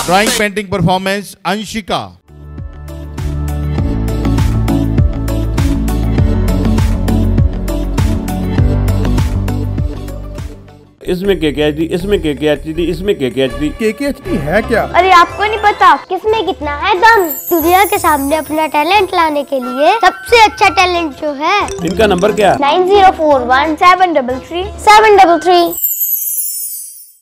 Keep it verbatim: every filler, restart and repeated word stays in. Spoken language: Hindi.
Drawing painting performance Anshika. इसमें केकेएचडी, इसमें केकेएचडी, इसमें केकेएचडी। केकेएचडी है क्या? अरे आपको नहीं पता किसमें कितना है दम। दुनिया के सामने अपना टैलेंट लाने के लिए सबसे अच्छा टैलेंट जो है। इनका नंबर क्या है? Nine zero four one seven double three seven double three.